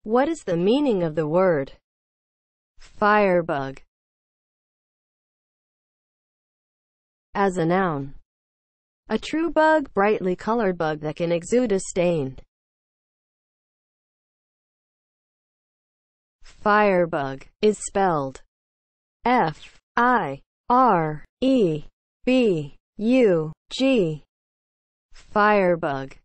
What is the meaning of the word firebug? As a noun, a true bug, brightly colored bug that can exude a stain. Firebug is spelled F-I-R-E-B-U-G. Firebug.